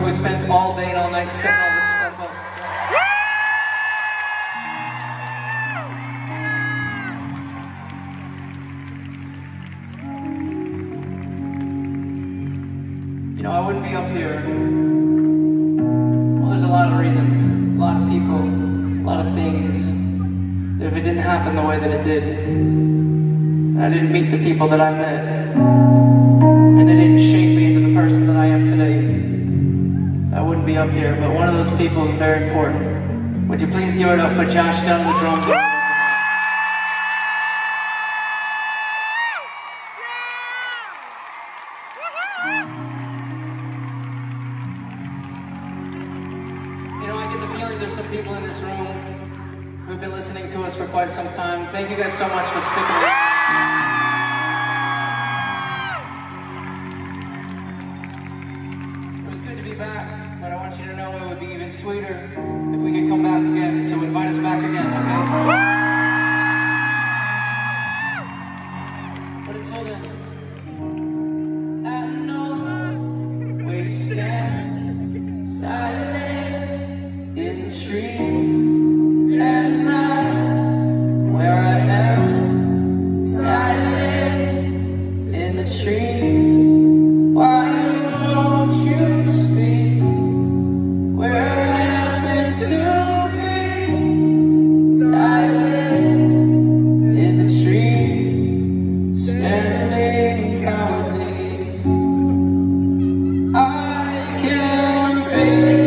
we spent all day and all night setting all this stuff up. You know, I wouldn't be up here. Well, there's a lot of reasons, a lot of people, a lot of things. If it didn't happen the way that it did, I didn't meet the people that I met, and they didn't shape me into the person that I am today, I wouldn't be up here. But one of those people is very important. Would you please give it up for Josh Dunn on the drums? You know, I get the feeling there's some people in this room who've been listening to us for quite some time. Thank you guys so much for sticking around. It was good to be back, but I want you to know it would be even sweeter if we could come back again. So invite us back again, okay? But until then, I know where you stand, silent in the trees. And that's where I am, silent in the trees. Why won't you speak? Where happened to me? Silent in the trees, standing cowardly. I can feel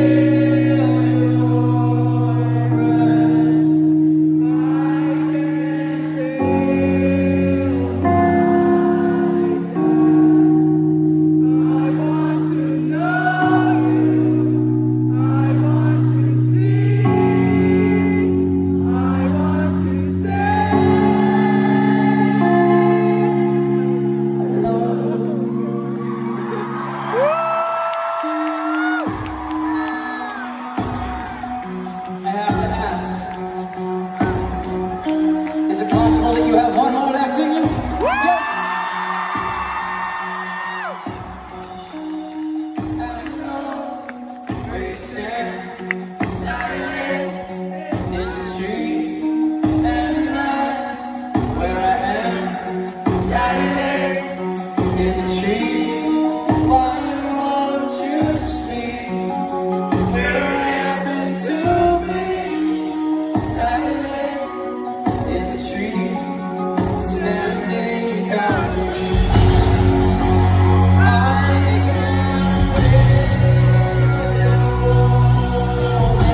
that you have one more left in you? Yes! I know where you stand, silent in the trees, and that's where I am, silent in the trees. Why won't you speak? Where happened to me? Silent in the trees. Standing out. I can feel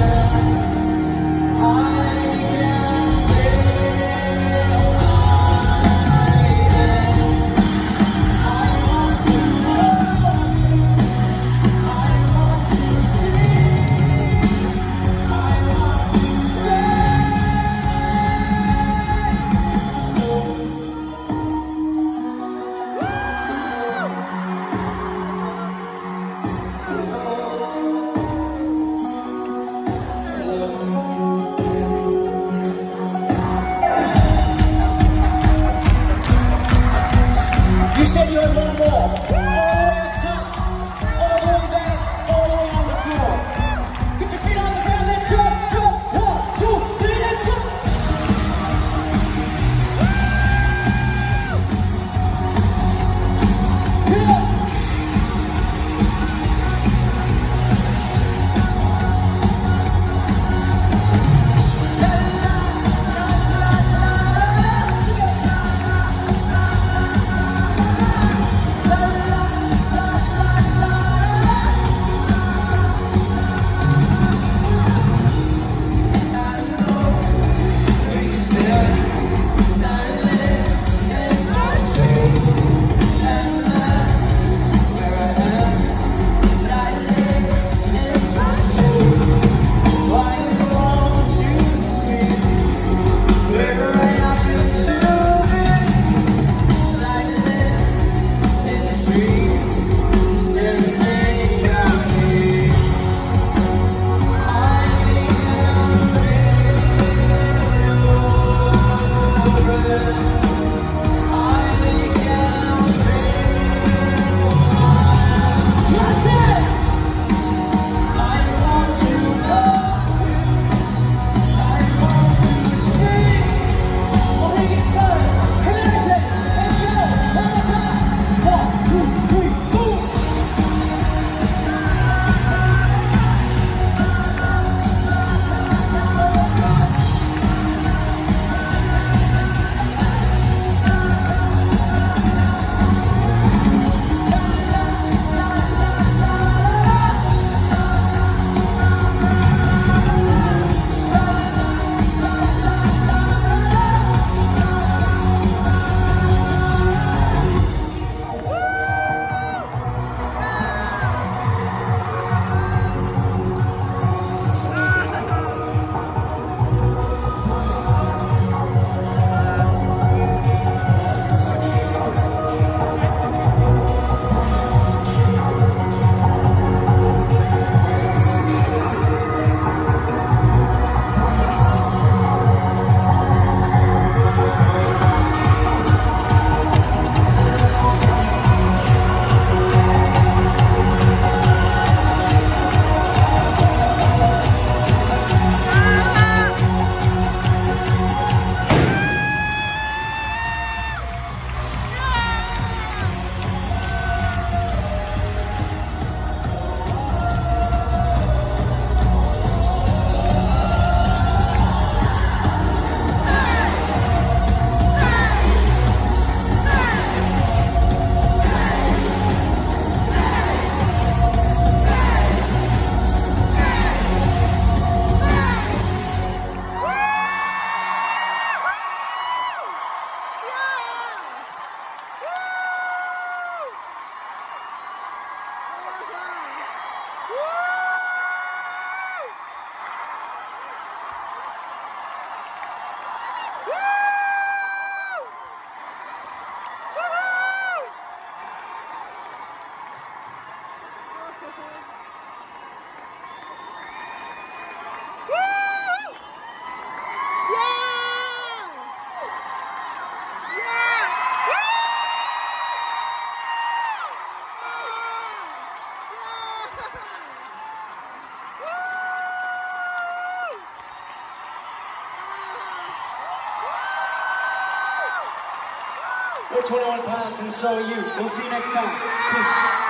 We're 21 Pilots, and so are you. We'll see you next time. Peace.